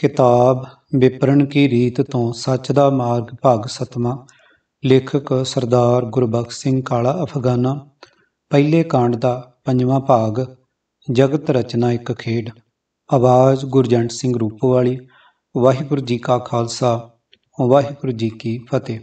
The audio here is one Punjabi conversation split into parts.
ਕਿਤਾਬ ਵਿਪਰਨ ਕੀ ਰੀਤ ਤੋਂ ਸੱਚ ਦਾ ਮਾਰਗ ਭਾਗ 7ਵਾਂ। ਲੇਖਕ ਸਰਦਾਰ ਗੁਰਬਖਸ਼ ਸਿੰਘ ਕਾਲਾ ਅਫਗਾਨਾ। ਪਹਿਲੇ ਕਾਂਡ ਦਾ 5ਵਾਂ ਭਾਗ। ਜਗਤ ਰਚਨਾ ਇੱਕ ਖੇਡ। ਆਵਾਜ਼ ਗੁਰਜੰਟ ਸਿੰਘ ਰੂਪੋਵਾਲੀ। ਵਾਹਿਗੁਰੂ ਜੀ ਕਾ ਖਾਲਸਾ, ਵਾਹਿਗੁਰੂ ਜੀ ਕੀ ਫਤਿਹ।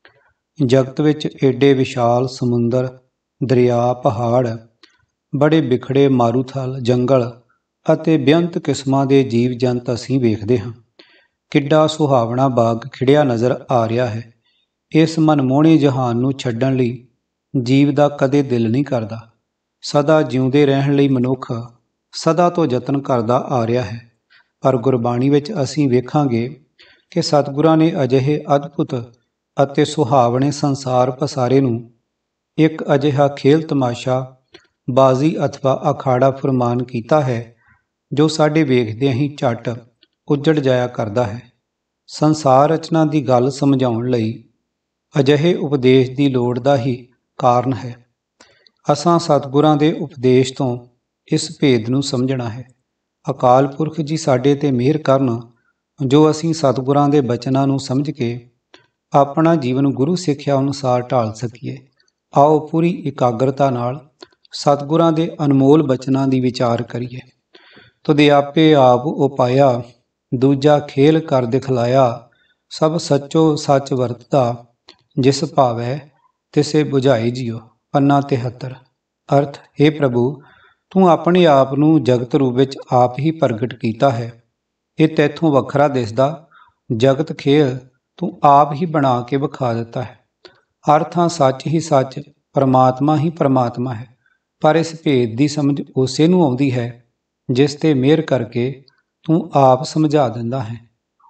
ਜਗਤ ਵਿੱਚ ਏਡੇ ਵਿਸ਼ਾਲ ਸਮੁੰਦਰ, ਦਰਿਆ, ਪਹਾੜ, ਬੜੇ ਬਿਖੜੇ ਮਾਰੂਥਲ, ਜੰਗਲ ਅਤੇ ਬੇਅੰਤ ਕਿਸਮਾਂ ਦੇ ਜੀਵ ਜੰਤ ਅਸੀਂ ਵੇਖਦੇ ਹਾਂ। ਕਿੱਡਾ ਸੁਹਾਵਣਾ ਬਾਗ ਖਿੜਿਆ ਨਜ਼ਰ ਆ ਰਿਹਾ ਹੈ। ਇਸ ਮਨਮੋਹਣੇ ਜਹਾਨ ਨੂੰ ਛੱਡਣ ਲਈ ਜੀਵ ਦਾ ਕਦੇ ਦਿਲ ਨਹੀਂ ਕਰਦਾ। ਸਦਾ ਜਿਉਂਦੇ ਰਹਿਣ ਲਈ ਮਨੁੱਖ ਸਦਾ ਤੋਂ ਯਤਨ ਕਰਦਾ ਆ ਰਿਹਾ ਹੈ। ਪਰ ਗੁਰਬਾਣੀ ਵਿੱਚ ਅਸੀਂ ਵੇਖਾਂਗੇ ਕਿ ਸਤਿਗੁਰਾਂ ਨੇ ਅਜਿਹੇ ਅਦਭੁਤ ਅਤੇ ਸੁਹਾਵਣੇ ਸੰਸਾਰ ਪਸਾਰੇ ਨੂੰ ਇੱਕ ਅਜਿਹਾ ਖੇਲ ਤਮਾਸ਼ਾ, ਬਾਜ਼ੀ ਅਥਵਾ ਅਖਾੜਾ ਫਰਮਾਨ ਕੀਤਾ ਹੈ ਜੋ ਸਾਡੇ ਵੇਖਦਿਆਂ ਹੀ ਝੱਟ ਉੱਜੜ ਜਾਇਆ ਕਰਦਾ ਹੈ। ਸੰਸਾਰ ਰਚਨਾ ਦੀ ਗੱਲ ਸਮਝਾਉਣ ਲਈ ਅਜਿਹੇ ਉਪਦੇਸ਼ ਦੀ ਲੋੜ ਦਾ ਹੀ ਕਾਰਨ ਹੈ। ਅਸਾਂ ਸਤਿਗੁਰਾਂ ਦੇ ਉਪਦੇਸ਼ ਤੋਂ ਇਸ ਭੇਦ ਨੂੰ ਸਮਝਣਾ ਹੈ। ਅਕਾਲ ਪੁਰਖ ਜੀ ਸਾਡੇ ਤੇ ਮਿਹਰ ਕਰਨ ਜੋ ਅਸੀਂ ਸਤਿਗੁਰਾਂ ਦੇ ਬਚਨਾਂ ਨੂੰ ਸਮਝ ਕੇ ਆਪਣਾ ਜੀਵਨ ਗੁਰੂ ਸਿੱਖਿਆ ਅਨੁਸਾਰ ਢਾਲ ਸਕੀਏ। ਆਓ ਪੂਰੀ ਇਕਾਗਰਤਾ ਨਾਲ ਸਤਿਗੁਰਾਂ ਦੇ ਅਨਮੋਲ ਬਚਨਾਂ ਦੀ ਵਿਚਾਰ ਕਰੀਏ। ਤੁਧ ਆਪੇ ਆਪ ਉਪਾਇਆ, ਦੂਜਾ ਖੇਲ ਕਰ ਦਿਖਲਾਇਆ, ਸਭ ਸੱਚੋ ਸੱਚ ਵਰਤਦਾ, ਜਿਸ ਭਾਵੈ ਤਿਸੇ ਬੁਝਾਈ ਜਿਉ। ਪੰਨਾ 73। ਅਰਥ, ਹੇ ਪ੍ਰਭੂ, ਤੂੰ ਆਪਣੇ ਆਪ ਨੂੰ ਜਗਤ ਰੂਪ ਵਿੱਚ ਆਪ ਹੀ ਪ੍ਰਗਟ ਕੀਤਾ ਹੈ। ਇਹ ਤੈਥੋਂ ਵੱਖਰਾ ਦਿਸਦਾ ਜਗਤ ਖੇਲ ਤੂੰ ਆਪ ਹੀ ਬਣਾ ਕੇ ਵਿਖਾ ਦਿੱਤਾ ਹੈ। ਅਰਥਾਂ ਸੱਚ ਹੀ ਸੱਚ, ਪਰਮਾਤਮਾ ਹੀ ਪਰਮਾਤਮਾ ਹੈ। ਪਰ ਇਸ ਭੇਦ ਦੀ ਸਮਝ ਉਸੇ ਨੂੰ ਆਉਂਦੀ ਹੈ ਜਿਸ ਤੇ ਮਿਹਰ ਕਰਕੇ ਤੂੰ ਆਪ ਸਮਝਾ ਦਿੰਦਾ ਹੈ।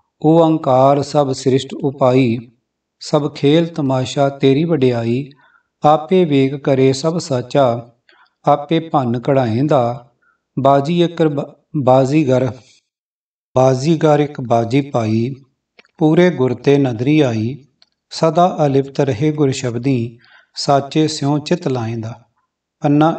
ਓਅੰਕਾਰ ਸਭ ਸ੍ਰਿਸ਼ਟ ਉਪਾਈ, ਸਭ ਖੇਲ ਤਮਾਸ਼ਾ ਤੇਰੀ ਵਡਿਆਈ। ਆਪੇ ਵੇਗ ਕਰੇ ਸਭ ਸਾਚਾ, ਆਪੇ ਭੰਨ ਕਢਾਏਂਦਾ। ਬਾਜ਼ੀਗਰ ਇੱਕ ਬਾਜੀ ਪਾਈ, ਪੂਰੇ ਗੁਰ ਤੇ ਨਦਰੀ ਆਈ। ਸਦਾ ਅਲਿਪਤ ਰਹੇ ਗੁਰ ਸ਼ਬਦੀ, ਸਾਚੇ ਸਿਉ ਚਿਤ ਲਾਏਂਦਾ। ਪੰਨਾ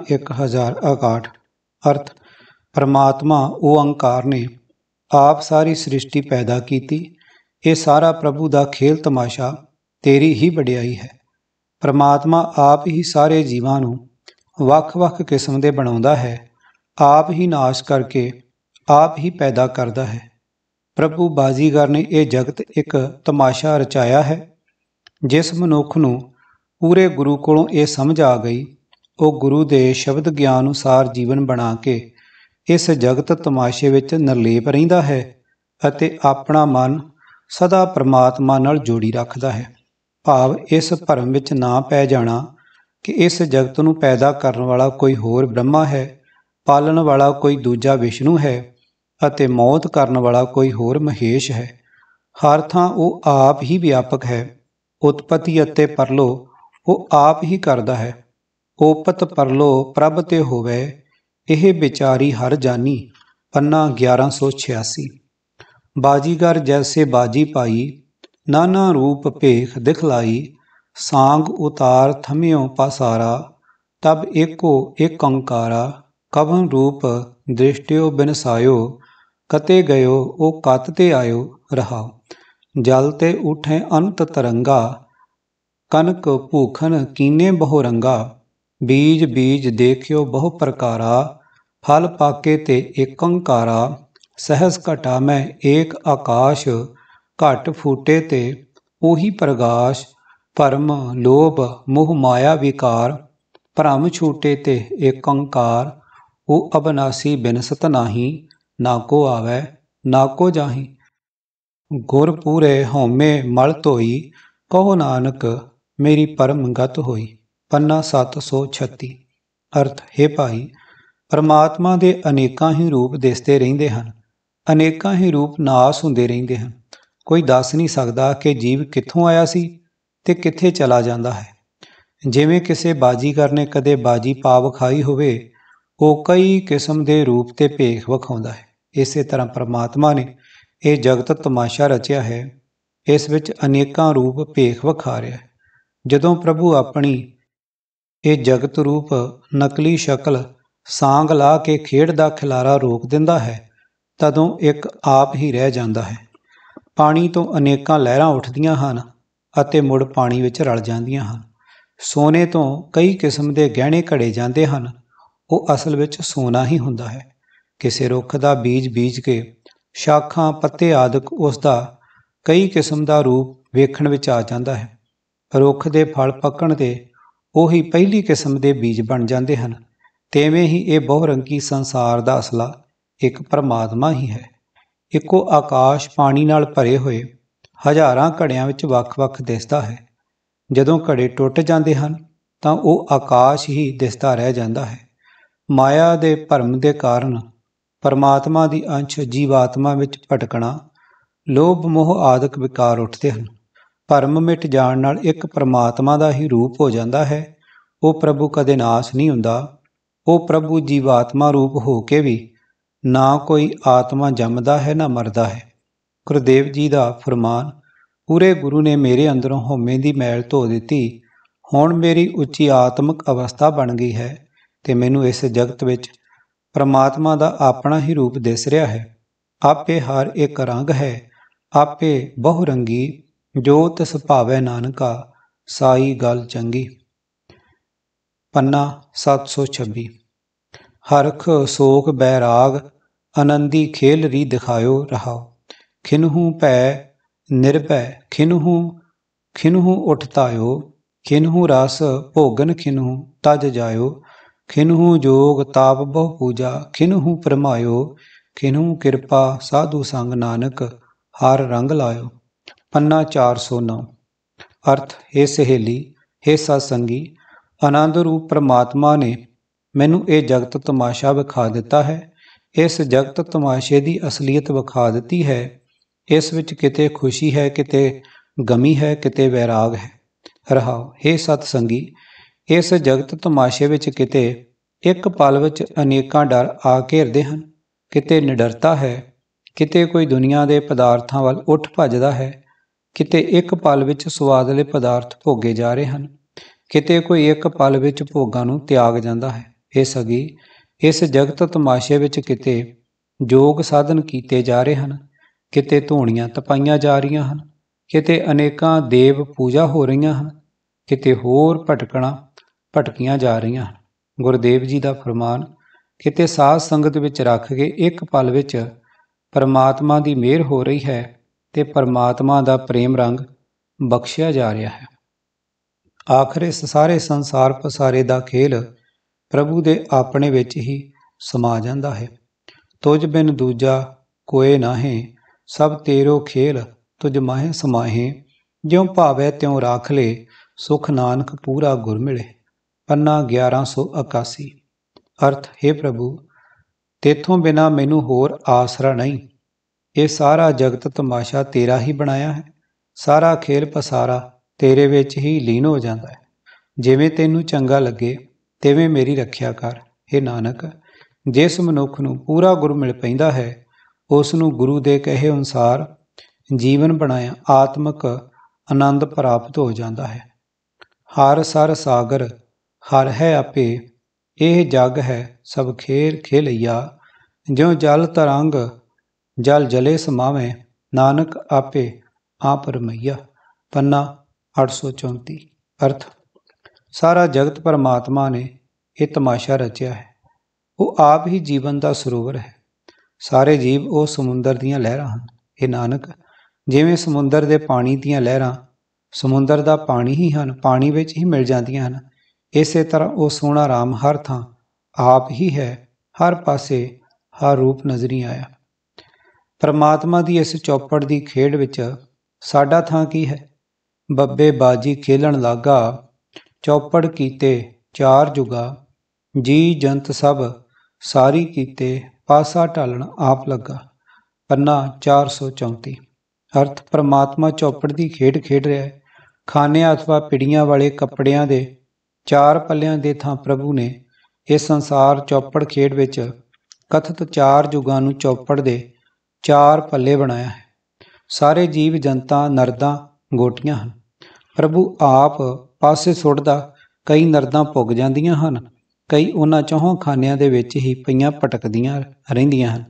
1061। ਅਰਥ, ਪਰਮਾਤਮਾ ਓਅੰਕਾਰ ਨੇ ਆਪ ਸਾਰੀ ਸ੍ਰਿਸ਼ਟੀ ਪੈਦਾ ਕੀਤੀ। ਇਹ ਸਾਰਾ ਪ੍ਰਭੂ ਦਾ ਖੇਲ ਤਮਾਸ਼ਾ ਤੇਰੀ ਹੀ ਵਡਿਆਈ ਹੈ। ਪਰਮਾਤਮਾ ਆਪ ਹੀ ਸਾਰੇ ਜੀਵਾਂ ਨੂੰ ਵੱਖ-ਵੱਖ ਕਿਸਮ ਦੇ ਬਣਾਉਂਦਾ ਹੈ, ਆਪ ਹੀ ਨਾਸ਼ ਕਰਕੇ ਆਪ ਹੀ ਪੈਦਾ ਕਰਦਾ ਹੈ। ਪ੍ਰਭੂ ਬਾਜ਼ੀਗਰ ਨੇ ਇਹ ਜਗਤ ਇੱਕ ਤਮਾਸ਼ਾ ਰਚਾਇਆ ਹੈ। ਜਿਸ ਮਨੁੱਖ ਨੂੰ ਪੂਰੇ ਗੁਰੂ ਕੋਲੋਂ ਇਹ ਸਮਝ ਆ ਗਈ, ਉਹ ਗੁਰੂ ਦੇ ਸ਼ਬਦ ਗਿਆਨ ਅਨੁਸਾਰ ਜੀਵਨ ਬਣਾ ਕੇ ਇਸ ਜਗਤ ਤਮਾਸ਼ੇ ਵਿੱਚ ਨਿਰਲੇਪ ਰਹਿੰਦਾ ਹੈ ਅਤੇ ਆਪਣਾ ਮਨ ਸਦਾ ਪਰਮਾਤਮਾ ਨਾਲ ਜੋੜੀ ਰੱਖਦਾ ਹੈ। ਭਾਵ ਇਸ ਭਰਮ ਵਿੱਚ ਨਾ ਪੈ ਜਾਣਾ ਕਿ ਇਸ ਜਗਤ ਨੂੰ ਪੈਦਾ ਕਰਨ ਵਾਲਾ ਕੋਈ ਹੋਰ ਬ੍ਰਹਮਾ ਹੈ, ਪਾਲਣ ਵਾਲਾ ਕੋਈ ਦੂਜਾ ਵਿਸ਼ਨੂੰ ਹੈ ਅਤੇ ਮੌਤ ਕਰਨ ਵਾਲਾ ਕੋਈ ਹੋਰ ਮਹੇਸ਼ ਹੈ। ਹਰ ਥਾਂ ਉਹ ਆਪ ਹੀ ਵਿਆਪਕ ਹੈ। ਉਤਪਤੀ ਅਤੇ ਪਰਲੋ ਉਹ ਆਪ ਹੀ ਕਰਦਾ ਹੈ। ਓਪਤ ਪਰਲੋ ਪ੍ਰਭ ਤੇ ਹੋਵੇ, ਇਹ ਵਿਚਾਰੀ ਹਰ ਜਾਨੀ। ਪੰਨਾ 1186। ਬਾਜੀਗਰ ਜੈਸੇ ਬਾਜੀ ਪਾਈ, ਨਾਨਾ ਰੂਪ ਭੇਖ ਦਿਖਲਾਈ। ਸਾਂਗ ਉਤਾਰ ਥਮਿਓ ਪਾਸਾਰਾ, ਤਬ ਏਕੋ ਏਕ ਓੰਕਾਰਾ। ਕਵਨ ਰੂਪ ਦ੍ਰਿਸ਼ਟਿਓ ਬਿਨਸਾਇਓ, ਕਤੇ ਗਇਓ ਉਹ ਕਤ ਤੇ ਆਇਓ। ਰਹਾਉ, ਜਲ ਤੇ ਉਠੇ ਅਨੰਤ ਤਰੰਗਾ, ਕਨਕ ਭੂਖਨ ਕੀਨੇ ਬਹੁ ਰੰਗਾ। ਬੀਜ ਬੀਜ ਦੇਖਿਓ ਬਹੁ ਪ੍ਰਕਾਰਾ, ਫਲ ਪਾਕੇ ਤੇ ਏਕ ਓੰਕਾਰਾ। ਸਹਿਸ ਘਟਾ ਮੈਂ ਏਕ ਆਕਾਸ਼, ਘਟ ਫੂਟੇ ਤੇ ਉਹੀ ਪ੍ਰਗਾਸ਼। ਭਰਮ ਲੋਭ ਮੋਹ ਮਾਇਆ ਵਿਕਾਰ, ਭਰਮ ਛੂਟੇ ਤੇ ਏਕ ਓੰਕਾਰ। ਉਹ ਅਬਨਾਸੀ ਬਿਨਸਤ ਨਾਹੀ, ਨਾ ਕੋ ਆਵੈ ਨਾ ਕੋ ਜਾਹੀ। ਗੁਰ ਪੂਰੇ ਹਉਮੈ ਮਲ ਧੋਈ, ਕਹੋ ਨਾਨਕ ਮੇਰੀ ਪਰਮ ਗਤ ਹੋਈ। ਪੰਨਾ 736। ਅਰਥ, ਹੇ ਭਾਈ, ਪਰਮਾਤਮਾ ਦੇ ਅਨੇਕਾਂ ਹੀ ਰੂਪ ਦਿਸਦੇ ਰਹਿੰਦੇ ਹਨ, ਅਨੇਕਾਂ ਹੀ ਰੂਪ ਨਾਸ ਹੁੰਦੇ ਰਹਿੰਦੇ ਹਨ। ਕੋਈ ਦੱਸ ਨਹੀਂ ਸਕਦਾ ਕਿ ਜੀਵ ਕਿੱਥੋਂ ਆਇਆ ਸੀ ਤੇ ਕਿੱਥੇ ਚਲਾ ਜਾਂਦਾ ਹੈ। ਜਿਵੇਂ ਕਿਸੇ ਬਾਜੀਗਰ ਨੇ ਕਦੇ ਬਾਜੀ ਪਾ ਵਿਖਾਈ ਹੋਵੇ, ਉਹ ਕਈ ਕਿਸਮ ਦੇ ਰੂਪ ਤੇ ਭੇਖ ਵਿਖਾਉਂਦਾ ਹੈ। ਇਸੇ ਤਰ੍ਹਾਂ ਪਰਮਾਤਮਾ ਨੇ ਇਹ ਜਗਤ ਤਮਾਸ਼ਾ ਰਚਿਆ ਹੈ। ਇਸ ਵਿੱਚ ਅਨੇਕਾਂ ਰੂਪ ਭੇਖ ਵਿਖਾ ਰਿਹਾ ਹੈ। ਜਦੋਂ ਪ੍ਰਭੂ ਆਪਣੀ ਇਹ ਜਗਤ ਰੂਪ ਨਕਲੀ ਸ਼ਕਲ ਸਾਂਗ ਲਾ ਕੇ ਖੇਡ ਦਾ ਖਿਲਾਰਾ ਰੋਕ ਦਿੰਦਾ ਹੈ ਤਦੋਂ ਇੱਕ ਆਪ ਹੀ ਰਹਿ ਜਾਂਦਾ ਹੈ। ਪਾਣੀ ਤੋਂ ਅਨੇਕਾਂ ਲਹਿਰਾਂ ਉੱਠਦੀਆਂ ਹਨ ਅਤੇ ਮੁੜ ਪਾਣੀ ਵਿੱਚ ਰਲ ਜਾਂਦੀਆਂ ਹਨ। ਸੋਨੇ ਤੋਂ ਕਈ ਕਿਸਮ ਦੇ ਗਹਿਣੇ ਘੜੇ ਜਾਂਦੇ ਹਨ, ਉਹ ਅਸਲ ਵਿੱਚ ਸੋਨਾ ਹੀ ਹੁੰਦਾ ਹੈ। ਕਿਸੇ ਰੁੱਖ ਦਾ ਬੀਜ ਬੀਜ ਕੇ ਸ਼ਾਖਾਂ, ਪੱਤੇ ਆਦਿਕ ਉਸ ਦਾ ਕਈ ਕਿਸਮ ਦਾ ਰੂਪ ਵੇਖਣ ਵਿੱਚ ਆ ਜਾਂਦਾ ਹੈ। ਰੁੱਖ ਦੇ ਫਲ ਪੱਕਣ 'ਤੇ ਉਹੀ ਪਹਿਲੀ ਕਿਸਮ ਦੇ ਬੀਜ ਬਣ ਜਾਂਦੇ ਹਨ। ਤਿਵੇਂ ਹੀ ਇਹ ਬਹੁਰੰਗੀ ਸੰਸਾਰ ਦਾ ਅਸਲਾ ਇੱਕ ਪਰਮਾਤਮਾ ਹੀ ਹੈ। ਇੱਕੋ ਆਕਾਸ਼ ਪਾਣੀ ਨਾਲ ਭਰੇ ਹੋਏ ਹਜ਼ਾਰਾਂ ਘੜਿਆਂ ਵਿੱਚ ਵੱਖ-ਵੱਖ ਦਿਸਦਾ ਹੈ। ਜਦੋਂ ਘੜੇ ਟੁੱਟ ਜਾਂਦੇ ਹਨ ਤਾਂ ਉਹ ਆਕਾਸ਼ ਹੀ ਦਿਸਦਾ ਰਹਿ ਜਾਂਦਾ ਹੈ। ਮਾਇਆ ਦੇ ਭਰਮ ਦੇ ਕਾਰਨ ਪਰਮਾਤਮਾ ਦੀ ਅੰਸ਼ ਜੀਵਾਤਮਾ ਵਿੱਚ ਭਟਕਣਾ, ਲੋਭ ਮੋਹ ਆਦਿਕ ਵਿਕਾਰ ਉੱਠਦੇ ਹਨ। ਭਰਮ ਮਿਟ ਜਾਣ ਨਾਲ ਇੱਕ ਪਰਮਾਤਮਾ ਦਾ ਹੀ ਰੂਪ ਹੋ ਜਾਂਦਾ ਹੈ। ਉਹ ਪ੍ਰਭੂ ਕਦੇ ਨਾਸ ਨਹੀਂ ਹੁੰਦਾ। ਉਹ ਪ੍ਰਭੂ ਜੀਵਾਤਮਾ ਰੂਪ ਹੋ ਕੇ ਵੀ ਨਾ ਕੋਈ ਆਤਮਾ ਜੰਮਦਾ ਹੈ ਨਾ ਮਰਦਾ ਹੈ। ਗੁਰਦੇਵ ਜੀ ਦਾ ਫਰਮਾਨ, ਪੂਰੇ ਗੁਰੂ ਨੇ ਮੇਰੇ ਅੰਦਰੋਂ ਹਉਮੈ ਦੀ ਮੈਲ ਧੋ ਦਿੱਤੀ। ਹੁਣ ਮੇਰੀ ਉੱਚੀ ਆਤਮਿਕ ਅਵਸਥਾ ਬਣ ਗਈ ਹੈ ਤੇ ਮੈਨੂੰ ਇਸ ਜਗਤ ਵਿੱਚ ਪਰਮਾਤਮਾ ਦਾ ਆਪਣਾ ਹੀ ਰੂਪ ਦਿਸ ਰਿਹਾ ਹੈ। ਆਪੇ ਹਰ ਇੱਕ ਰੰਗ ਹੈ, ਆਪੇ ਬਹੁਰੰਗੀ, ਜੋ ਤਿਸ ਭਾਵੈ ਨਾਨਕਾ, ਸਾਈ ਗੱਲ ਚੰਗੀ। ਪੰਨਾ 726। ਹਰਖ ਸੋਖ ਬੈਰਾਗ, ਆਨੰਦੀ ਖੇਲ ਰੀ ਦਿਖਾਇਓ ਰਹਾਓ। ਖਿਨਹੂ ਭੈ ਨਿਰਭੈ, ਖਿਨਹੂ ਉਠ ਤਾਇਓ। ਖਿਨਹੂ ਰਸ ਭੋਗਨ, ਖਿਨਹੂ ਤਜ ਜਾਇਓ। ਖਿਨਹੂ ਜੋਗ ਤਾਪ ਬਹੁ ਪੂਜਾ, ਖਿਨਹੂ ਪਰਮਾਇਓ। ਖਿਨਹੂ ਕਿਰਪਾ ਸਾਧੂ ਸੰਗ, ਨਾਨਕ ਹਰ ਰੰਗ ਲਾਇਓ। ਪੰਨਾ 409। ਅਰਥ, ਹੇ ਸਹੇਲੀ, ਹੇ ਸਤਸੰਗੀ, ਆਨੰਦ ਰੂਪ ਪਰਮਾਤਮਾ ਨੇ ਮੈਨੂੰ ਇਹ ਜਗਤ ਤਮਾਸ਼ਾ ਵਿਖਾ ਦਿੱਤਾ ਹੈ। ਇਸ ਜਗਤ ਤਮਾਸ਼ੇ ਦੀ ਅਸਲੀਅਤ ਵਿਖਾ ਦਿੱਤੀ ਹੈ। ਇਸ ਵਿੱਚ ਕਿਤੇ ਖੁਸ਼ੀ ਹੈ, ਕਿਤੇ ਗਮੀ ਹੈ, ਕਿਤੇ ਵੈਰਾਗ ਹੈ। ਰਹਾਓ, ਹੇ ਸਤਸੰਗੀ, ਇਸ ਜਗਤ ਤਮਾਸ਼ੇ ਵਿੱਚ ਕਿਤੇ ਇੱਕ ਪਲ ਵਿੱਚ ਅਨੇਕਾਂ ਡਰ ਆ ਘੇਰਦੇ ਹਨ। ਕਿਤੇ ਨਿਡਰਤਾ ਹੈ, ਕਿਤੇ ਕੋਈ ਦੁਨੀਆ ਦੇ ਪਦਾਰਥਾਂ ਵੱਲ ਉੱਠ ਭੱਜਦਾ ਹੈ। ਕਿਤੇ ਇੱਕ ਪਲ ਵਿੱਚ ਸੁਆਦਲੇ ਪਦਾਰਥ ਭੋਗੇ ਜਾ ਰਹੇ ਹਨ, ਕਿਤੇ ਕੋਈ ਇੱਕ ਪਲ ਵਿੱਚ ਭੋਗਾਂ ਨੂੰ ਤਿਆਗ ਜਾਂਦਾ ਹੈ। ਇਹ ਸਗੀ, ਇਸ ਜਗਤ ਤਮਾਸ਼ੇ ਵਿੱਚ ਕਿਤੇ ਯੋਗ ਸਾਧਨ ਕੀਤੇ ਜਾ ਰਹੇ ਹਨ, ਕਿਤੇ ਧੂਣੀਆਂ ਤਪਾਈਆਂ ਜਾ ਰਹੀਆਂ ਹਨ, ਕਿਤੇ ਅਨੇਕਾਂ ਦੇਵ ਪੂਜਾ ਹੋ ਰਹੀਆਂ ਹਨ, ਕਿਤੇ ਹੋਰ ਭਟਕੀਆਂ ਜਾ ਰਹੀਆਂ ਹਨ। ਗੁਰਦੇਵ ਜੀ ਦਾ ਫਰਮਾਨ, ਕਿਤੇ ਸਾਧ ਸੰਗਤ ਵਿੱਚ ਰੱਖ ਕੇ ਇੱਕ ਪਲ ਵਿੱਚ ਪਰਮਾਤਮਾ ਦੀ ਮਿਹਰ ਹੋ ਰਹੀ ਹੈ ਤੇ ਪਰਮਾਤਮਾ ਦਾ ਪ੍ਰੇਮ ਰੰਗ ਬਖਸ਼ਿਆ ਜਾ ਰਿਹਾ ਹੈ। ਆਖਰ ਇਸ ਸਾਰੇ ਸੰਸਾਰ ਪਸਾਰੇ ਦਾ ਖੇਲ ਪ੍ਰਭੂ ਦੇ ਆਪਣੇ ਵਿੱਚ ਹੀ ਸਮਾ ਜਾਂਦਾ ਹੈ। ਤੁਝ ਬਿਨ ਦੂਜਾ ਕੋਇ ਨਾਹੀਂ, ਸਭ ਤੇਰੋ ਖੇਲ ਤੁਝ ਮਾਹੇ ਸਮਾਹੇ। ਜਿਉ ਭਾਵੈ ਤਿਉ ਰਾਖ ਲੈ, ਸੁਖ ਨਾਨਕ ਪੂਰਾ ਗੁਰ ਮਿਲੇ। ਪੰਨਾ 1181। ਅਰਥ, ਹੇ ਪ੍ਰਭੂ, ਤੇਥੋਂ ਬਿਨਾਂ ਮੈਨੂੰ ਹੋਰ ਆਸਰਾ ਨਹੀਂ। ਇਹ ਸਾਰਾ ਜਗਤ ਤਮਾਸ਼ਾ ਤੇਰਾ ਹੀ ਬਣਾਇਆ ਹੈ। ਸਾਰਾ ਖੇਲ ਪਸਾਰਾ ਤੇਰੇ ਵਿੱਚ ਹੀ ਲੀਨ ਹੋ ਜਾਂਦਾ ਹੈ। ਜਿਵੇਂ ਤੈਨੂੰ ਚੰਗਾ ਲੱਗੇ ਤਿਵੇਂ ਮੇਰੀ ਰੱਖਿਆ ਕਰ। ਹੇ ਨਾਨਕ, ਜਿਸ ਮਨੁੱਖ ਨੂੰ ਪੂਰਾ ਗੁਰ ਮਿਲ ਪੈਂਦਾ ਹੈ, ਉਸ ਨੂੰ ਗੁਰੂ ਦੇ ਕਹੇ ਅਨੁਸਾਰ ਜੀਵਨ ਬਣਾਇਆ ਆਤਮਿਕ ਆਨੰਦ ਪ੍ਰਾਪਤ ਹੋ ਜਾਂਦਾ ਹੈ। ਹਰ ਸਰ ਸਾਗਰ ਹਰ ਹੈ ਆਪੇ, ਇਹ ਜਗ ਹੈ ਸਭ ਖੇਲ ਖੇਲਈਆ। ਜਿਉ ਜਲ ਤਰੰਗ ਜਲ ਜਲੇ ਸਮਾਵੇਂ, ਨਾਨਕ ਆਪੇ ਆਪ ਰਮਈਆ। ਪੰਨਾ 834। ਅਰਥ, ਸਾਰਾ ਜਗਤ ਪਰਮਾਤਮਾ ਨੇ ਇਹ ਤਮਾਸ਼ਾ ਰਚਿਆ ਹੈ। ਉਹ ਆਪ ਹੀ ਜੀਵਨ ਦਾ ਸਰੋਵਰ ਹੈ। ਸਾਰੇ ਜੀਵ ਉਹ ਸਮੁੰਦਰ ਦੀਆਂ ਲਹਿਰਾਂ ਹਨ। ਇਹ ਨਾਨਕ, ਜਿਵੇਂ ਸਮੁੰਦਰ ਦੇ ਪਾਣੀ ਦੀਆਂ ਲਹਿਰਾਂ ਸਮੁੰਦਰ ਦਾ ਪਾਣੀ ਹੀ ਹਨ, ਪਾਣੀ ਵਿੱਚ ਹੀ ਮਿਲ ਜਾਂਦੀਆਂ ਹਨ, ਇਸੇ ਤਰ੍ਹਾਂ ਉਹ ਸੋਹਣਾ ਰਾਮ ਹਰ ਥਾਂ ਆਪ ਹੀ ਹੈ, ਹਰ ਪਾਸੇ ਹਰ ਰੂਪ ਨਜ਼ਰੀ ਆਇਆ। ਪਰਮਾਤਮਾ ਦੀ ਇਸ ਚੌਪੜ ਦੀ ਖੇਡ ਵਿੱਚ ਸਾਡਾ ਥਾਂ ਕੀ ਹੈ? ਬੱਬੇ ਬਾਜੀ ਖੇਲਣ ਲਾਗਾ, ਚੌਪੜ ਕੀਤੇ ਚਾਰ ਜੁਗਾ। ਜੀ ਜੰਤ ਸਭ ਸਾਰੀ ਕੀਤੇ, ਪਾਸਾ ਢਾਲਣ ਆਪ ਲੱਗਾ। ਪੰਨਾ 434। ਅਰਥ, ਪਰਮਾਤਮਾ ਚੌਪੜ ਦੀ ਖੇਡ ਖੇਡ ਰਿਹਾ ਹੈ। ਖਾਨਿਆਂ ਅਥਵਾ ਪਿੜੀਆਂ ਵਾਲੇ ਕੱਪੜਿਆਂ ਦੇ ਚਾਰ ਪੱਲਿਆਂ ਦੇ ਥਾਂ ਪ੍ਰਭੂ ਨੇ ਇਸ ਸੰਸਾਰ ਚੌਪੜ ਖੇਡ ਵਿੱਚ ਕਥਿਤ ਚਾਰ ਜੁਗਾਂ ਨੂੰ ਚੌਪੜ ਦੇ ਚਾਰ ਪੱਲੇ ਬਣਾਇਆ ਹੈ। ਸਾਰੇ ਜੀਵ ਜਨਤਾ ਨਰਦਾਂ ਗੋਟੀਆਂ ਹਨ। ਪ੍ਰਭੂ ਆਪ ਪਾਸੇ ਸੁੱਟਦਾ, ਕਈ ਨਰਦਾਂ ਪੁੱਗ ਜਾਂਦੀਆਂ ਹਨ, ਕਈ ਉਹਨਾਂ ਚੌਹਾਂ ਖਾਨਿਆਂ ਦੇ ਵਿੱਚ ਹੀ ਪਈਆਂ ਭਟਕਦੀਆਂ ਰਹਿੰਦੀਆਂ ਹਨ।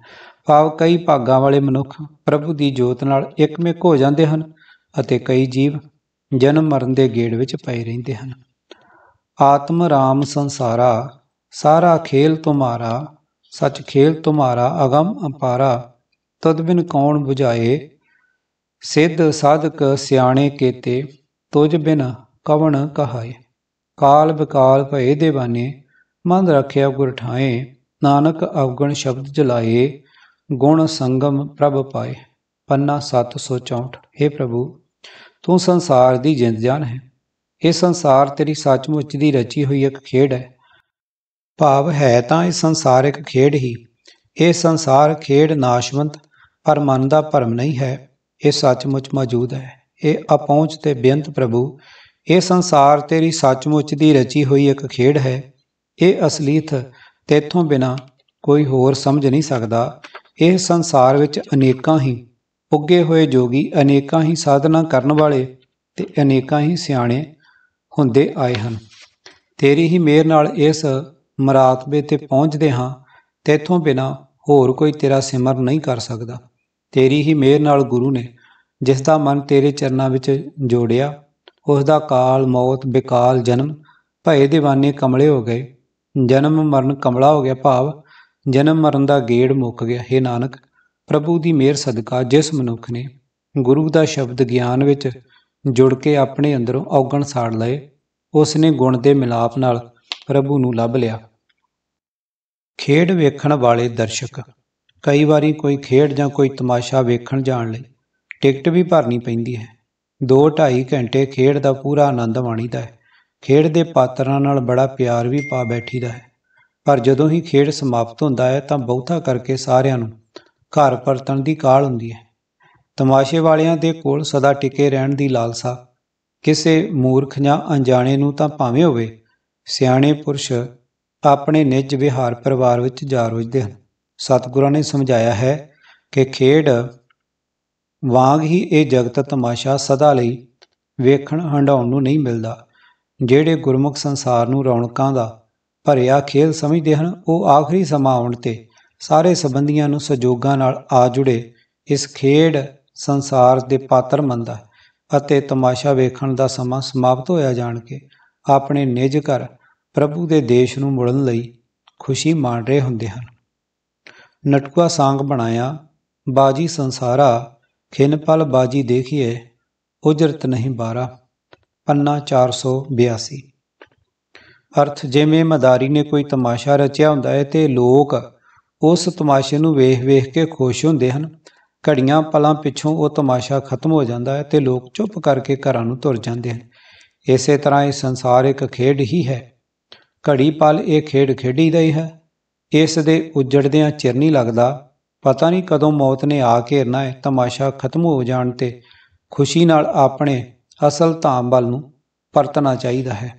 ਭਾਵ ਕਈ ਭਾਗਾਂ ਵਾਲੇ ਮਨੁੱਖ ਪ੍ਰਭੂ ਦੀ ਜੋਤ ਨਾਲ ਇੱਕਮਿਕ ਹੋ ਜਾਂਦੇ ਹਨ ਅਤੇ ਕਈ ਜੀਵ ਜਨਮ ਮਰਨ ਦੇ ਗੇੜ ਵਿੱਚ ਪਏ ਰਹਿੰਦੇ ਹਨ। ਆਤਮ ਰਾਮ ਸੰਸਾਰਾ ਸਾਰਾ ਖੇਲ ਤੁਮਾਰਾ, ਸੱਚ ਖੇਲ ਤੁਮਾਰਾ ਅਗਮ ਅਪਾਰਾ, ਤਦ ਬਿਨ ਕੌਣ ਬੁਝਾਏ, ਸਿੱਧ ਸਾਧਕ ਸਿਆਣੇ ਕੇਤੇ, ਤੁਝ ਬਿਨ ਕਵਣ ਕਹਾਏ। ਕਾਲ ਬਿਕਾਲ ਭਏ ਦੇਵਾਨੇ, ਮਨ ਰੱਖਿਆ ਗੁਰ ਠਾਏ, ਨਾਨਕ ਅਵਗਣ ਸ਼ਬਦ ਜਲਾਏ, ਗੁਣ ਸੰਗਮ ਪ੍ਰਭ ਪਾਏ। ਪੰਨਾ 764। हे ਪ੍ਰਭੂ, ਤੂੰ ਸੰਸਾਰ ਦੀ ਜਿੰਦ ਜਾਨ ਹੈ। ਇਹ ਸੰਸਾਰ ਤੇਰੀ ਸੱਚਮੁੱਚ ਦੀ ਰਚੀ ਹੋਈ ਇੱਕ ਖੇਡ ਹੈ। ਭਾਵ ਹੈ ਤਾਂ ਇਹ ਸੰਸਾਰ ਇੱਕ ਖੇਡ ਹੀ। ਇਹ ਸੰਸਾਰ ਖੇਡ ਨਾਸ਼ਵੰਤ ਪਰ ਮਨ ਦਾ ਭਰਮ ਨਹੀਂ ਹੈ। ਇਹ ਸੱਚਮੁੱਚ ਮੌਜੂਦ ਹੈ। ਇਹ ਅਪਹੁੰਚ ਤੇ ਬੇਅੰਤ ਪ੍ਰਭੂ, ਇਹ ਸੰਸਾਰ ਤੇਰੀ ਸੱਚਮੁੱਚ ਦੀ ਰਚੀ ਹੋਈ ਇੱਕ ਖੇਡ ਹੈ। ਇਹ ਅਸਲੀਅਤ ਤੇਥੋਂ ਬਿਨਾਂ ਕੋਈ ਹੋਰ ਸਮਝ ਨਹੀਂ ਸਕਦਾ। ਇਹ ਸੰਸਾਰ ਵਿੱਚ ਅਨੇਕਾਂ ਹੀ ਉੱਗੇ ਹੋਏ ਜੋਗੀ, ਅਨੇਕਾਂ ਹੀ ਸਾਧਨਾ ਕਰਨ ਵਾਲੇ ਤੇ ਅਨੇਕਾਂ ਹੀ ਸਿਆਣੇ ਹੁੰਦੇ ਆਏ ਹਨ। ਤੇਰੀ ਹੀ ਮਿਹਰ ਨਾਲ ਇਸ ਮਰਾਤਬੇ ਤੇ ਪਹੁੰਚਦੇ ਹਾਂ। ਤੇਥੋਂ ਬਿਨਾਂ ਹੋਰ ਕੋਈ ਤੇਰਾ ਸਿਮਰਨ ਨਹੀਂ ਕਰ ਸਕਦਾ। ਤੇਰੀ ਹੀ ਮਿਹਰ ਨਾਲ ਗੁਰੂ ਨੇ ਜਿਸ ਦਾ ਮਨ ਤੇਰੇ ਚਰਨਾਂ ਵਿੱਚ ਜੋੜਿਆ, ਉਸ ਦਾ ਕਾਲ ਮੌਤ ਬਿਕਾਲ ਜਨਮ ਭਏ ਦੀਵਾਨੇ ਕਮਲੇ ਹੋ ਗਏ। ਜਨਮ ਮਰਨ ਕਮਲਾ ਹੋ ਗਿਆ, ਭਾਵ ਜਨਮ ਮਰਨ ਦਾ ਗੇੜ ਮੁੱਕ ਗਿਆ। हे ਨਾਨਕ, ਪ੍ਰਭੂ ਦੀ ਮਿਹਰ ਸਦਕਾ ਜਿਸ ਮਨੁੱਖ ਨੇ ਗੁਰੂ ਦਾ ਸ਼ਬਦ ਗਿਆਨ ਵਿੱਚ ਜੁੜ ਕੇ ਆਪਣੇ ਅੰਦਰੋਂ ਔਗਣ ਸਾੜ ਲਏ, ਉਸ ਨੇ ਗੁਣ ਦੇ ਮਿਲਾਪ ਨਾਲ ਪ੍ਰਭੂ ਨੂੰ ਲੱਭ ਲਿਆ। ਖੇਡ ਵੇਖਣ ਵਾਲੇ ਦਰਸ਼ਕ। ਕਈ ਵਾਰੀ ਕੋਈ ਖੇਡ ਜਾਂ ਕੋਈ ਤਮਾਸ਼ਾ ਵੇਖਣ ਜਾਣ ਲਈ ਟਿਕਟ ਵੀ ਭਰਨੀ ਪੈਂਦੀ ਹੈ। 2-2.5 ਘੰਟੇ ਖੇਡ ਦਾ ਪੂਰਾ ਆਨੰਦ ਮਾਣੀਦਾ ਹੈ। ਖੇਡ ਦੇ ਪਾਤਰਾਂ ਨਾਲ ਬੜਾ ਪਿਆਰ ਵੀ ਪਾ ਬੈਠੀਦਾ ਹੈ। ਪਰ ਜਦੋਂ ਹੀ ਖੇਡ ਸਮਾਪਤ ਹੁੰਦਾ ਹੈ ਤਾਂ ਬਹੁਤਾ ਕਰਕੇ ਸਾਰਿਆਂ ਨੂੰ ਘਰ ਪਰਤਣ ਦੀ ਕਾਹਲ ਹੁੰਦੀ ਹੈ। ਤਮਾਸ਼ੇ ਵਾਲਿਆਂ ਦੇ ਕੋਲ ਸਦਾ ਟਿਕੇ ਰਹਿਣ ਦੀ ਲਾਲਸਾ ਕਿਸੇ ਮੂਰਖ ਜਾਂ ਅਣਜਾਣੇ ਨੂੰ ਤਾਂ ਭਾਵੇਂ ਹੋਵੇ। ਸਿਆਣੇ ਪੁਰਸ਼ ਆਪਣੇ ਨਿੱਜ ਵਿਹਾਰ ਪਰਿਵਾਰ ਵਿੱਚ ਜਾ ਰੁੱਝਦੇ ਹਨ। ਸਤਿਗੁਰਾਂ ਨੇ ਸਮਝਾਇਆ ਹੈ ਕਿ ਖੇਡ ਵਾਂਗ ਹੀ ਇਹ ਜਗਤ ਤਮਾਸ਼ਾ ਸਦਾ ਲਈ ਵੇਖਣ ਹੰਡਾਉਣ ਨੂੰ ਨਹੀਂ ਮਿਲਦਾ। ਜਿਹੜੇ ਗੁਰਮੁਖ ਸੰਸਾਰ ਨੂੰ ਰੌਣਕਾਂ ਦਾ ਭਰਿਆ ਖੇਲ ਸਮਝਦੇ ਹਨ, ਉਹ ਆਖਰੀ ਸਮਾਂ ਆਉਣ ਤੇ ਸਾਰੇ ਸੰਬੰਧੀਆਂ ਨੂੰ ਸੰਜੋਗਾਂ ਨਾਲ ਆ ਜੁੜੇ ਇਸ ਖੇਡ ਸੰਸਾਰ ਦੇ ਪਾਤਰ ਮੰਨਦਾ ਅਤੇ ਤਮਾਸ਼ਾ ਵੇਖਣ ਦਾ ਸਮਾਂ ਸਮਾਪਤ ਹੋਇਆ ਜਾਣ ਕੇ ਆਪਣੇ ਨਿੱਜ ਘਰ ਪ੍ਰਭੂ ਦੇ ਦੇਸ਼ ਨੂੰ ਮੁੜਨ ਲਈ ਖੁਸ਼ੀ ਮਾਣ ਰਹੇ ਹੁੰਦੇ ਹਨ। ਨਟੂਆ ਸਾਂਗ ਬਣਾਇਆ ਬਾਜੀ ਸੰਸਾਰਾ, ਖਿਨ ਪਲ ਬਾਜੀ ਦੇਖੀਏ, ਉਜਰਤ ਨਹੀਂ ਬਾਰਾ। ਪੰਨਾ 482। ਅਰਥ, ਜਿਵੇਂ ਮਦਾਰੀ ਨੇ ਕੋਈ ਤਮਾਸ਼ਾ ਰਚਿਆ ਹੁੰਦਾ ਹੈ ਤੇ ਲੋਕ ਉਸ ਤਮਾਸ਼ੇ ਨੂੰ ਵੇਖ ਵੇਖ ਕੇ ਖੁਸ਼ ਹੁੰਦੇ ਹਨ। ਘੜੀਆਂ ਪਲਾਂ ਪਿੱਛੋਂ ਉਹ ਤਮਾਸ਼ਾ ਖਤਮ ਹੋ ਜਾਂਦਾ ਹੈ ਤੇ ਲੋਕ ਚੁੱਪ ਕਰਕੇ ਘਰਾਂ ਨੂੰ ਤੁਰ ਜਾਂਦੇ ਹਨ। ਇਸੇ ਤਰ੍ਹਾਂ ਇਹ ਸੰਸਾਰ ਇੱਕ ਖੇਡ ਹੀ ਹੈ। ਘੜੀ ਪਲ ਇਹ ਖੇਡ ਖੇਡੀਦਾ ਹੀ ਹੈ। ਇਸ ਦੇ ਉਜੜਦਿਆਂ ਚਿਰ ਨਹੀਂ ਲੱਗਦਾ। ਪਤਾ ਨਹੀਂ ਕਦੋਂ ਮੌਤ ਨੇ ਆ ਘੇਰਨਾ ਹੈ। ਤਮਾਸ਼ਾ ਖਤਮ ਹੋ ਜਾਣ ਤੇ ਖੁਸ਼ੀ ਨਾਲ ਆਪਣੇ ਅਸਲ ਧਾਮ ਵੱਲ ਨੂੰ ਪਰਤਣਾ ਚਾਹੀਦਾ ਹੈ।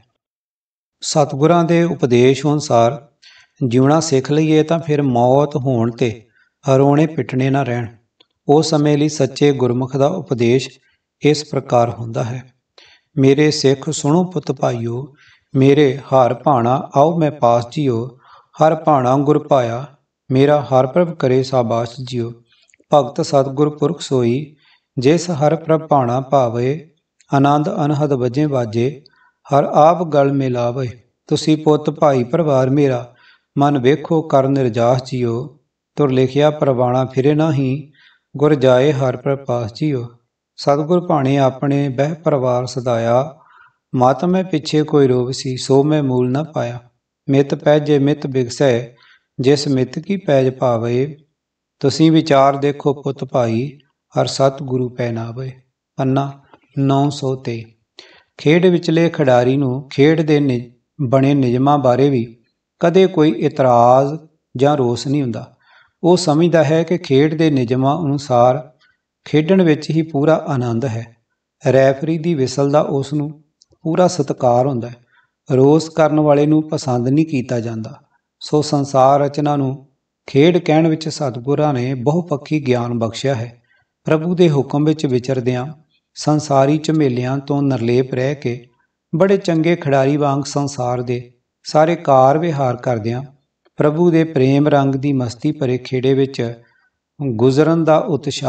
ਸਤਿਗੁਰਾਂ ਦੇ ਉਪਦੇਸ਼ ਅਨੁਸਾਰ ਜਿਉਣਾ ਸਿੱਖ ਲਈਏ ਤਾਂ ਫਿਰ ਮੌਤ ਹੋਣ ਤੇ ਰੋਣੇ ਪਿੱਟਣੇ ਨਾ ਰਹਿਣ। ਉਸ ਸਮੇਂ ਲਈ ਸੱਚੇ ਗੁਰਮੁਖ ਦਾ ਉਪਦੇਸ਼ ਇਸ ਪ੍ਰਕਾਰ ਹੁੰਦਾ ਹੈ। ਮੇਰੇ ਸਿੱਖ ਸੁਣੋ ਪੁੱਤ ਭਾਈਓ, ਮੇਰੇ ਹਰ ਭਾਣਾ ਆਓ ਮੈਂ ਪਾਸ ਜੀਓ। ਹਰ ਭਾਣਾ ਗੁਰ ਪਾਇਆ, ਮੇਰਾ ਹਰ ਪ੍ਰਭ ਕਰੇ ਸਾਬਾਸ ਜੀਓ। ਭਗਤ ਸਤਿਗੁਰ ਪੁਰਖ ਸੋਈ, ਜਿਸ ਹਰ ਪ੍ਰਭ ਭਾਣਾ ਭਾਵੇ। ਆਨੰਦ ਅਨਹਦ ਵਜੇ ਵਾਜੇ, ਹਰ ਆਪ ਗਲ ਮਿਲਾਵੇ। ਤੁਸੀਂ ਪੁੱਤ ਭਾਈ ਪਰਿਵਾਰ ਮੇਰਾ, ਮਨ ਵੇਖੋ ਕਰ ਨਿਰਜਾਸ ਜੀਓ। ਤੁਰ ਲਿਖਿਆ ਪ੍ਰਵਾਣਾ ਫਿਰੇ ਨਾਹੀਂ, ਗੁਰ ਜਾਏ ਹਰ ਪ੍ਰਭ ਪਾਸ ਜੀਓ। ਸਤਿਗੁਰ ਭਾਣੇ ਆਪਣੇ ਬਹਿ ਪਰਿਵਾਰ ਸਦਾਇਆ, ਮਤ ਮੈਂ ਪਿੱਛੇ ਕੋਈ ਰੋਗ ਸੀ ਸੋ ਮੈਂ ਮੂਲ ਨਾ ਪਾਇਆ। ਮਿਤ ਪੈਜੇ ਮਿਤ ਬਿਗਸੈ, ਜਿਸ ਮਿਤ ਕੀ ਪੈਜ ਭਾਵੇ। ਤੁਸੀਂ ਵਿਚਾਰ ਦੇਖੋ ਪੁੱਤ ਭਾਈ, ਹਰ ਸਤਿਗੁਰੂ ਪੈ ਨਾਵੇ। ਪੰਨਾ 923। ਖੇਡ ਵਿਚਲੇ ਖਿਡਾਰੀ ਨੂੰ ਖੇਡ ਦੇ ਬਣੇ ਨਿਯਮਾਂ ਬਾਰੇ ਵੀ ਕਦੇ ਕੋਈ ਇਤਰਾਜ਼ ਜਾਂ ਰੋਸ ਨਹੀਂ ਹੁੰਦਾ। ਉਹ ਸਮਝਦਾ ਹੈ ਕਿ ਖੇਡ ਦੇ ਨਿਯਮਾਂ ਅਨੁਸਾਰ ਖੇਡਣ ਵਿੱਚ ਹੀ ਪੂਰਾ ਆਨੰਦ ਹੈ। ਰੈਫਰੀ ਦੀ ਵਿਸਲ ਦਾ ਉਸ ਨੂੰ ਪੂਰਾ ਸਤਿਕਾਰ ਹੁੰਦਾ ਹੈ। ਰੋਸ ਕਰਨ ਵਾਲੇ ਨੂੰ ਪਸੰਦ ਨਹੀਂ ਕੀਤਾ ਜਾਂਦਾ। ਸੋ ਸੰਸਾਰ ਰਚਨਾ ਨੂੰ ਖੇਡ ਕਹਿਣ ਵਿੱਚ ਸਤਿਗੁਰਾਂ ਨੇ ਬਹੁਪੱਖੀ ਗਿਆਨ ਬਖਸ਼ਿਆ ਹੈ। ਪ੍ਰਭੂ ਦੇ ਹੁਕਮ ਵਿੱਚ ਵਿਚਰਦਿਆਂ ਸੰਸਾਰੀ ਝਮੇਲਿਆਂ ਤੋਂ ਨਿਰਲੇਪ ਰਹਿ ਕੇ ਬੜੇ ਚੰਗੇ ਖਿਡਾਰੀ ਵਾਂਗ ਸੰਸਾਰ ਦੇ ਸਾਰੇ ਕਾਰ ਵਿਹਾਰ ਕਰਦਿਆਂ ਪ੍ਰਭੂ ਦੇ ਪ੍ਰੇਮ ਰੰਗ ਦੀ ਮਸਤੀ ਭਰੇ ਖੇੜੇ ਵਿੱਚ ਗੁਜ਼ਰਨ ਦਾ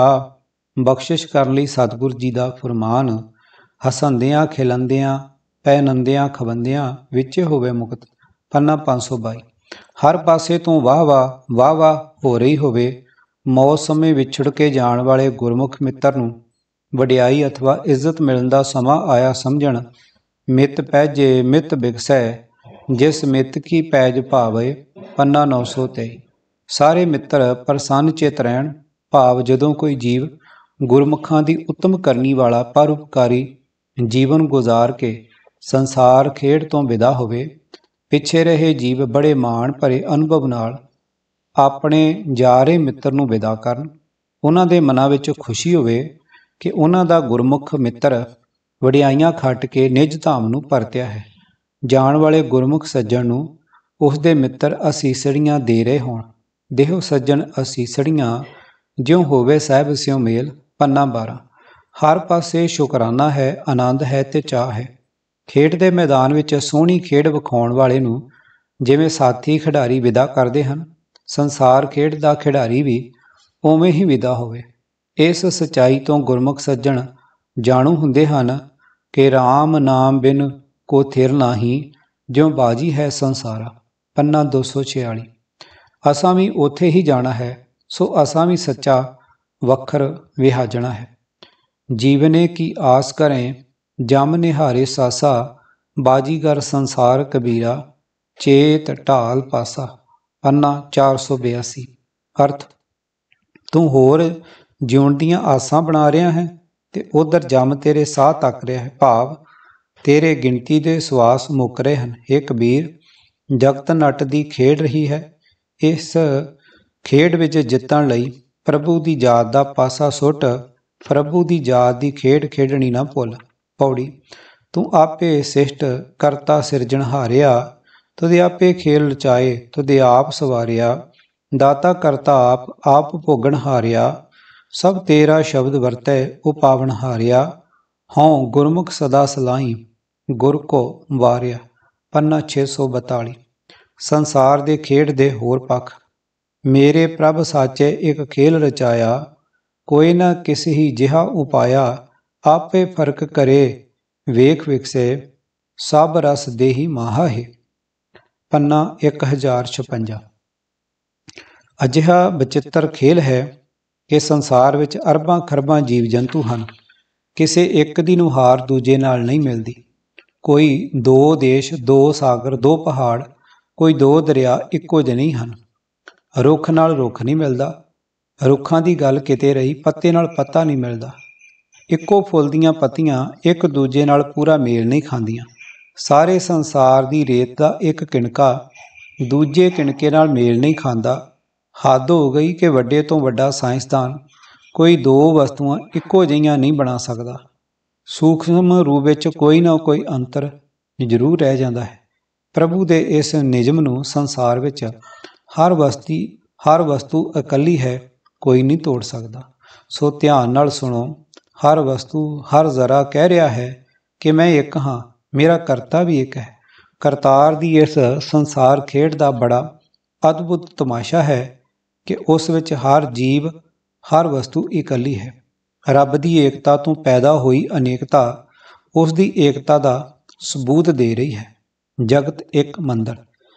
ਉਤਸ਼ਾਹ ਬਖਸ਼ਿਸ਼ ਕਰਨ ਲਈ ਸਤਿਗੁਰ ਜੀ ਦਾ ਫੁਰਮਾਨ, ਹਸੰਦਿਆਂ ਖਿਲੰਦਿਆਂ ਪੈਨੰਦਿਆਂ ਖਵੰਦਿਆਂ ਵਿੱਚ ਹੋਵੇ ਮੁਕਤ। ਪੰਨਾ 522। ਹਰ ਪਾਸੇ ਤੋਂ ਵਾਹ ਵਾਹ ਵਾਹ ਵਾਹ ਹੋ ਰਹੀ ਹੋਵੇ। ਮੌਤ ਸਮੇਂ ਵਿਛੜ ਕੇ ਜਾਣ ਵਾਲੇ ਗੁਰਮੁਖ ਮਿੱਤਰ ਨੂੰ ਵਡਿਆਈ ਅਥਵਾ ਇੱਜ਼ਤ ਮਿਲਣ ਦਾ ਸਮਾਂ ਆਇਆ ਸਮਝਣ। ਮਿੱਤ ਪੈਜੇ ਮਿੱਤ ਬਿਗਸੈ, ਜਿਸ ਮਿੱਤ ਕੀ ਪੈਜ ਭਾਵੇ। ਪੰਨਾ 923। ਸਾਰੇ ਮਿੱਤਰ ਪ੍ਰਸੰਨ ਚਿਤ ਰਹਿਣ, ਭਾਵ ਜਦੋਂ ਕੋਈ ਜੀਵ ਗੁਰਮੁਖਾਂ ਦੀ ਉੱਤਮ ਕਰਨੀ ਵਾਲਾ ਪਰਉਪਕਾਰੀ ਜੀਵਨ ਗੁਜ਼ਾਰ ਕੇ ਸੰਸਾਰ ਖੇਡ ਤੋਂ ਵਿਦਾ ਹੋਵੇ, ਪਿੱਛੇ ਰਹੇ ਜੀਵ ਬੜੇ ਮਾਣ ਭਰੇ ਅਨੁਭਵ ਨਾਲ ਆਪਣੇ ਜਾ ਰਹੇ ਮਿੱਤਰ ਨੂੰ ਵਿਦਾ ਕਰਨ। ਉਹਨਾਂ ਦੇ ਮਨਾਂ ਵਿੱਚ ਖੁਸ਼ੀ ਹੋਵੇ ਕਿ ਉਹਨਾਂ ਦਾ ਗੁਰਮੁਖ ਮਿੱਤਰ ਵਡਿਆਈਆਂ ਖੱਟ ਕੇ ਨਿਜ ਧਾਮ ਨੂੰ ਪਰਤਿਆ ਹੈ। ਜਾਣ ਵਾਲੇ ਗੁਰਮੁਖ ਸੱਜਣ ਨੂੰ ਉਸ ਦੇ ਮਿੱਤਰ ਅਸੀਸੜੀਆਂ ਦੇ ਰਹੇ ਹੋਣ। ਦੇਹੋ ਸੱਜਣ ਅਸੀਸੜੀਆਂ, ਜਿਉਂ ਹੋਵੇ ਸਾਹਿਬ ਸਿਉ ਮੇਲ। ਪੰਨਾ 12। ਹਰ ਪਾਸੇ ਸ਼ੁਕਰਾਨਾ ਹੈ, ਆਨੰਦ ਹੈ ਤੇ ਚਾਅ ਹੈ। ਖੇਡ ਦੇ ਮੈਦਾਨ ਵਿੱਚ ਸੋਹਣੀ ਖੇਡ ਵਿਖਾਉਣ ਵਾਲੇ ਨੂੰ ਜਿਵੇਂ ਸਾਥੀ ਖਿਡਾਰੀ ਵਿਦਾ ਕਰਦੇ ਹਨ, ਸੰਸਾਰ ਖੇਡ ਦਾ ਖਿਡਾਰੀ ਵੀ ਉਵੇਂ ਹੀ ਵਿਦਾ ਹੋਵੇ। ਇਸ ਸੱਚਾਈ ਤੋਂ ਗੁਰਮੁਖ ਸੱਜਣ ਜਾਣੂ ਹੁੰਦੇ ਹਨ ਕਿ ਰਾਮ ਨਾਮ ਬਿਨ ਕੋ ਥਿਰ ਨਾਹੀ, ਜਿਉਂ ਬਾਜੀ ਹੈ ਸੰਸਾਰਾ। ਪੰਨਾ 246। ਅਸਾਂ ਵੀ ਉੱਥੇ ਹੀ ਜਾਣਾ ਹੈ, ਸੋ ਅਸਾਂ ਵੀ ਸੱਚਾ ਵਖਰ ਵਿਹਾਜਣਾ ਹੈ। ਜੀਵਨੇ ਕੀ ਆਸ ਕਰੇ ਜਮ ਨਿਹਾਰੇ ਸਾਸਾ, ਬਾਜੀਗਰ ਸੰਸਾਰ ਕਬੀਰਾ, ਚੇਤ ਢਾਲ ਪਾਸਾ। ਪੰਨਾ 482। ਅਰਥ, ਤੂੰ ਹੋਰ ਜਿਉਣ ਦੀਆਂ ਆਸਾਂ ਬਣਾ ਰਿਹਾ ਹੈ ਤੇ ਉਧਰ ਜਮ ਤੇਰੇ ਸਾਹ ਤੱਕ ਰਿਹਾ ਹੈ, ਭਾਵ ਤੇਰੇ ਗਿਣਤੀ ਦੇ ਸਵਾਸ ਮੁੱਕ ਰਹੇ ਹਨ। ਹੇ ਕਬੀਰ, ਜਗਤ ਨੱਟ ਦੀ ਖੇਡ ਰਹੀ ਹੈ। ਇਸ ਖੇਡ ਵਿੱਚ ਜਿੱਤਣ ਲਈ ਪ੍ਰਭੂ ਦੀ ਯਾਦ ਦਾ ਪਾਸਾ ਸੁੱਟ, ਪ੍ਰਭੂ ਦੀ ਯਾਦ ਦੀ ਖੇਡ ਖੇਡਣੀ ਨਾ ਭੁੱਲ। ਪੌੜੀ। ਤੂੰ ਆਪੇ ਸਿਸ਼ਟ ਕਰਤਾ ਸਿਰਜਣਹਾਰਿਆ, ਤੁਧੇ ਆਪੇ ਖੇਲ ਰਚਾਏ ਤੁਧੇ ਆਪ ਸਵਾਰਿਆ। ਦਾਤਾ ਕਰਤਾ ਆਪ ਆਪ ਭੋਗਣ ਹਾਰਿਆ, ਸਭ ਤੇਰਾ ਸ਼ਬਦ ਵਰਤੈ ਉਹ ਪਾਵਨ ਹਾਰਿਆ। ਹਉ ਗੁਰਮੁਖ ਸਦਾ ਸਲਾਹੀ, ਗੁਰ ਕੋ ਵਾਰਿਆ। ਪੰਨਾ 642। ਸੰਸਾਰ ਦੇ ਖੇਡ ਦੇ ਹੋਰ ਪੱਖ। ਮੇਰੇ ਪ੍ਰਭ ਸਾਚੇ ਇੱਕ ਖੇਲ ਰਚਾਇਆ, ਕੋਈ ਨਾ ਕਿਸ ਹੀ ਜਿਹਾ ਉਪਾਇਆ। ਆਪੇ ਫਰਕ ਕਰੇ ਵੇਖ ਵਿਕਸੇ, ਸਭ ਰਸ ਦੇਹੀ ਮਾਹਾ ਹੈ। ਪੰਨਾ 1056। ਅਜਿਹਾ ਬਚਿੱਤਰ ਖੇਲ ਹੈ ਕਿ ਸੰਸਾਰ ਵਿੱਚ ਅਰਬਾਂ ਖਰਬਾਂ ਜੀਵ ਜੰਤੂ ਹਨ। ਕਿਸੇ ਇੱਕ ਦੀ ਨੁਹਾਰ ਦੂਜੇ ਨਾਲ ਨਹੀਂ ਮਿਲਦੀ। ਕੋਈ ਦੋ ਦੇਸ਼, ਦੋ ਸਾਗਰ, ਦੋ ਪਹਾੜ, ਕੋਈ ਦੋ ਦਰਿਆ ਇੱਕੋ ਜਿਹੇ ਨਹੀਂ ਹਨ। ਰੁੱਖ ਨਾਲ ਰੁੱਖ ਨਹੀਂ ਮਿਲਦਾ, ਰੁੱਖਾਂ ਦੀ ਗੱਲ ਕਿਤੇ ਰਹੀ, ਪੱਤੇ ਨਾਲ ਪੱਤਾ ਨਹੀਂ ਮਿਲਦਾ। ਇੱਕੋ ਫੁੱਲ ਦੀਆਂ ਪੱਤੀਆਂ ਇੱਕ ਦੂਜੇ ਨਾਲ ਪੂਰਾ ਮੇਲ ਨਹੀਂ ਖਾਂਦੀਆਂ। ਸਾਰੇ ਸੰਸਾਰ ਦੀ ਰੇਤ ਦਾ ਇੱਕ ਕਿਣਕਾ ਦੂਜੇ ਕਿਣਕੇ ਨਾਲ ਮੇਲ ਨਹੀਂ ਖਾਂਦਾ। ਹੱਦ ਹੋ ਗਈ ਕਿ ਵੱਡੇ ਤੋਂ ਵੱਡਾ ਸਾਇੰਸਦਾਨ ਕੋਈ ਦੋ ਵਸਤੂਆਂ ਇੱਕੋ ਜਿਹੀਆਂ ਨਹੀਂ ਬਣਾ ਸਕਦਾ। ਸੂਖਮ ਰੂਪ ਵਿੱਚ ਕੋਈ ਨਾ ਕੋਈ ਅੰਤਰ ਜ਼ਰੂਰ ਰਹਿ ਜਾਂਦਾ ਹੈ। ਪ੍ਰਭੂ ਦੇ ਇਸ ਨਿਯਮ ਨੂੰ ਸੰਸਾਰ ਵਿੱਚ ਹਰ ਵਸਤੂ ਇਕੱਲੀ ਹੈ, ਕੋਈ ਨਹੀਂ ਤੋੜ ਸਕਦਾ। ਸੋ ਧਿਆਨ ਨਾਲ ਸੁਣੋ। ਹਰ ਵਸਤੂ, ਹਰ ਜ਼ਰਾ ਕਹਿ ਰਿਹਾ ਹੈ ਕਿ ਮੈਂ ਇੱਕ ਹਾਂ, ਮੇਰਾ ਕਰਤਾ ਵੀ ਇੱਕ ਹੈ। ਕਰਤਾਰ ਦੀ ਇਸ ਸੰਸਾਰ ਖੇਡ ਦਾ ਬੜਾ ਅਦਭੁਤ ਤਮਾਸ਼ਾ ਹੈ ਕਿ ਉਸ ਵਿੱਚ ਹਰ ਜੀਵ, ਹਰ ਵਸਤੂ ਇਕੱਲੀ ਹੈ। ਰੱਬ ਦੀ ਏਕਤਾ ਤੋਂ ਪੈਦਾ ਹੋਈ ਅਨੇਕਤਾ ਉਸ ਦੀ ਏਕਤਾ ਦਾ ਸਬੂਤ ਦੇ ਰਹੀ ਹੈ। ਜਗਤ ਇੱਕ ਮੰਦਰ।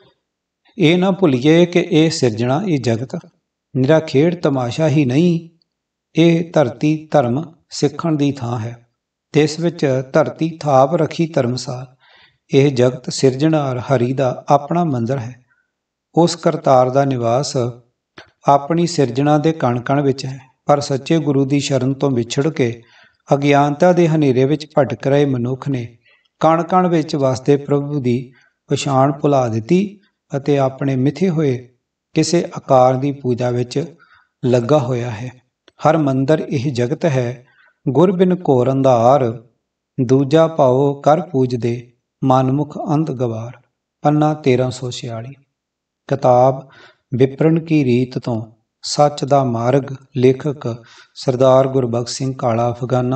ਇਹ ਨਾ ਭੁੱਲੀਏ ਕਿ ਇਹ ਸਿਰਜਣਾ, ਇਹ ਜਗਤ ਨਿਰਾ ਖੇਡ ਤਮਾਸ਼ਾ ਹੀ ਨਹੀਂ, ਇਹ ਧਰਤੀ ਧਰਮ ਸਿੱਖਣ ਦੀ ਥਾਂ ਹੈ। ਤੇ ਇਸ ਵਿੱਚ ਧਰਤੀ ਥਾਪ ਰੱਖੀ ਧਰਮਸਾਰ। ਇਹ ਜਗਤ ਸਿਰਜਣਹਾਰ ਹਰੀ ਦਾ ਆਪਣਾ ਮੰਦਰ ਹੈ। ਉਸ ਕਰਤਾਰ ਦਾ ਨਿਵਾਸ ਆਪਣੀ ਸਿਰਜਣਾ ਦੇ ਕਣ ਕਣ ਵਿੱਚ ਹੈ। ਪਰ ਸੱਚੇ ਗੁਰੂ ਦੀ ਸ਼ਰਨ ਤੋਂ ਵਿਛੜ ਕੇ ਅਗਿਆਨਤਾ ਦੇ ਹਨੇਰੇ ਵਿੱਚ ਭਟਕ ਰਹੇ ਮਨੁੱਖ ਨੇ ਕਣ ਕਣ ਵਿੱਚ ਵਸਦੇ ਪ੍ਰਭੂ ਦੀ ਪਛਾਣ ਭੁਲਾ ਦਿੱਤੀ ਅਤੇ ਆਪਣੇ ਮਿੱਥੇ ਹੋਏ ਕਿਸੇ ਆਕਾਰ ਦੀ ਪੂਜਾ ਵਿੱਚ ਲੱਗਾ ਹੋਇਆ ਹੈ। ਹਰ ਮੰਦਰ ਇਹ ਜਗਤ ਹੈ। ਗੁਰ ਬਿਨ ਘੋਰ ਅੰਧਾਰ, ਦੂਜਾ ਭਾਉ ਕਰ ਪੂਜਦੇ, ਮਨਮੁਖ ਅੰਧ ਗਵਾਰ। ਪੰਨਾ 1346। ਕਿਤਾਬ ਵਿਪਰਨ ਕੀ ਰੀਤ ਤੋਂ ਸੱਚ ਦਾ ਮਾਰਗ। ਲੇਖਕ ਸਰਦਾਰ ਗੁਰਬਖਸ਼ ਸਿੰਘ ਕਾਲਾ ਅਫਗਾਨਾ।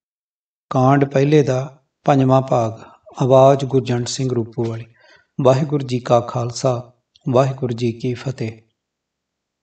ਕਾਂਡ ਪਹਿਲੇ ਦਾ 5ਵਾਂ ਭਾਗ। ਆਵਾਜ਼ ਗੁਰਜੰਟ ਸਿੰਘ ਰੂਪੋਵਾਲੀ। ਵਾਹਿਗੁਰੂ ਜੀ ਕਾ ਖਾਲਸਾ, ਵਾਹਿਗੁਰੂ ਜੀ ਕੀ ਫਤਿਹ।